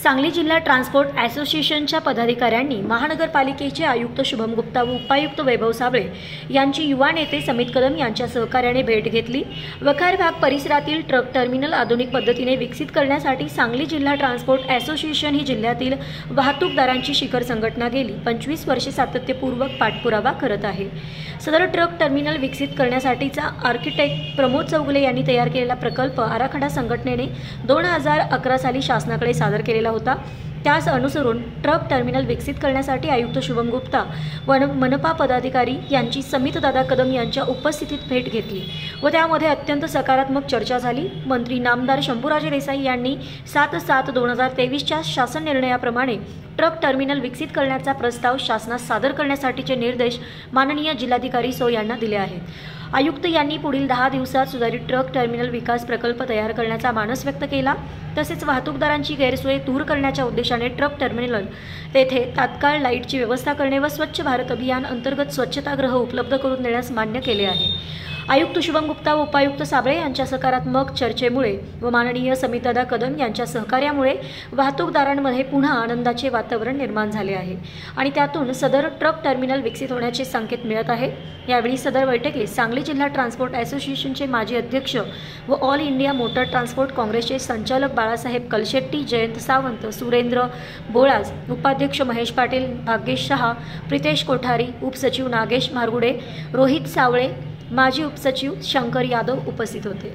सांगली जिल्हा ट्रान्सपोर्ट असोसिएशनच्या पदाधिकाऱ्यांनी महानगरपालिकेचे आयुक्त शुभम गुप्ता व उपायुक्त वैभव साबळे यांची युवा नेते समित कदम यांच्या सहकार्याने भेट घेतली। वखार भाग परिसरातील ट्रक टर्मिनल आधुनिक पद्धतीने विकसित करण्यासाठी सांगली जिल्हा ट्रान्सपोर्ट असोसिएशन ही जिल्ह्यातील वाहतूकदारांची शिखर संघटना गेली 25 वर्षे सातत्यपूर्वक पाठपुरावा करत आहे। सदर ट्रक टर्मिनल विकसित करण्यासाठीचा आर्किटेक्ट प्रमोद चौगुले यांनी तयार केलेला प्रकल्प आराखडा संघटनेने 2011 साली शासनाकडे सादर केलेला होता। त्यास अनुसरून ट्रक टर्मिनल विकसित करण्यासाठी आयुक्त शुभम गुप्ता व मनपा पदाधिकारी यांची समित दादा कदम यांच्या उपस्थितीत भेट घेतली व त्यामध्ये अत्यंत सकारात्मक चर्चा झाली। मंत्री नामदार शंभूराजे देसाई यांनी 7/7/2023च्या शासन निर्णयाप्रमाणे ट्रक टर्मिनल विकसित करण्याचा प्रस्ताव शासनास सादर करण्यासाठीचे निर्देश माननीय जिल्हाधिकारी सौ यांना दिले आहेत। आयुक्त यांनी पुढील 10 दिवसात सुधारित ट्रक टर्मिनल विकास प्रकल्प तयार करण्याचा मानस व्यक्त केला। तसेच वाहतूकदारांची गैरसोय दूर करण्याच्या उद्देशाने ट्रक टर्मिनल तेथे तात्काळ लाईटची व्यवस्था करणे व स्वच्छ भारत अभियान अंतर्गत स्वच्छतागृह उपलब्ध करून देण्यास मान्य केले आहे। आयुक्त शुभम गुप्ता व उपायुक्त साबळे यांच्या सकारात्मक चर्चेमुळे व माननीय समितदादा कदम यांच्या सहकार्यामुळे वाहतूकदारांमध्ये पुन्हा आनंदाचे वातावरण निर्माण झाले आहे आणि त्यातून सदर ट्रक टर्मिनल विकसित होण्याचे संकेत मिळत आहेत। यावेळी सदर बैठकीत सांगली जिल्हा ट्रान्सपोर्ट असोसिएशनचे माजी अध्यक्ष व ऑल इंडिया मोटर ट्रान्सपोर्ट काँग्रेसचे संचालक बाळासाहेब कलशेट्टी, जयंत सावंत, सुरेंद्र बोळाज, उपाध्यक्ष महेश पाटील, भाग्येश शहा, प्रितेश कोठारी, उपसचिव नागेश मारगुडे, रोहित सावळे, माजी उपसचिव शंकर यादव उपस्थित होते।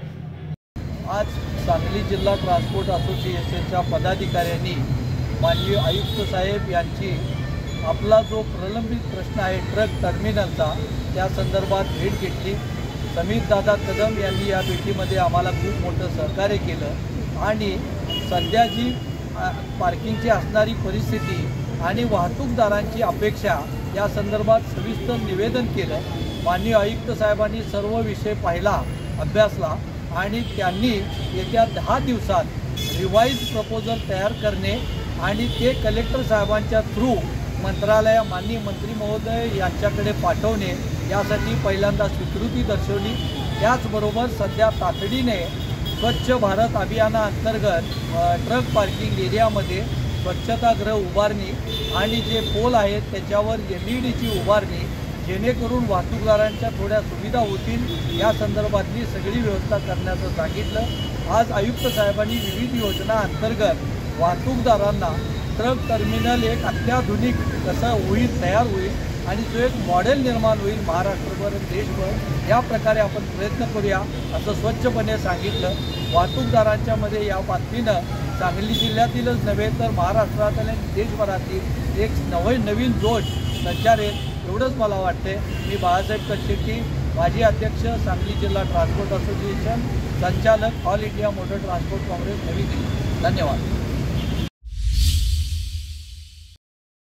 आज सांगली जिल्हा ट्रान्सपोर्ट असोसिएशनच्या पदाधिकाऱ्यांनी माननीय आयुक्त साहेब यांची आपला जो प्रलंबित प्रश्न आहे ट्रक टर्मिनलचा त्या संदर्भात भेट घेतली। समित दादा कदम यांनी या भेटीमध्ये आम्हाला खूप मोठं सहकार्य केलं आणि सध्या जी पार्किंगची असणारी परिस्थिती आणि वाहतूकदारांची अपेक्षा या संदर्भात सविस्तर निवेदन केलं। माननीय आयुक्त साहेबांनी सर्व विषय पाहिला, अभ्यासला आणि त्यांनी येत्या 10 दिवसात रिवाइज प्रपोजल तयार करणे आणि ते कलेक्टर साहेबांच्या थ्रू माननीय मंत्री महोदय यांच्याकडे पाठवणे यासाठी पहिल्यांदा स्वीकृती दर्शवली। त्याचबरोबर सध्या तातडीने स्वच्छ भारत अभियानाअंतर्गत ट्रक पार्किंग एरियामध्ये स्वच्छतागृह उभारणी आणि जे पोल आहेत त्याच्यावर LED उभारणी जेणेकरून वाहतूकदारांच्या थोड्या सुविधा होतील या संदर्भातली सगळी व्यवस्था करण्याचं सांगितलं। आज आयुक्त साहेबांनी विविध योजना अंतर्गत वाहतूकदारांना ट्रक टर्मिनल एक अत्याधुनिक कसं होईल, तयार होईल आणि जो एक मॉडेल निर्माण होईल महाराष्ट्रभर, देशभर या प्रकारे आपण प्रयत्न करूया असं स्वच्छपणे सांगितलं। वाहतूकदारांच्यामध्ये या बातमीनं सांगली जिल्ह्यातीलच नव्हे तर महाराष्ट्रातील आणि देशभरातील एक नवीन जोश संचारेल एवढंच मला वाटते। मी बाळासाहेब कलशेट्टी, माजी अध्यक्ष, सांगली जिल्हा ट्रान्सपोर्ट असोसिएशन, संचालक, all India motor transport congress, Navi Delhi. धन्यवाद।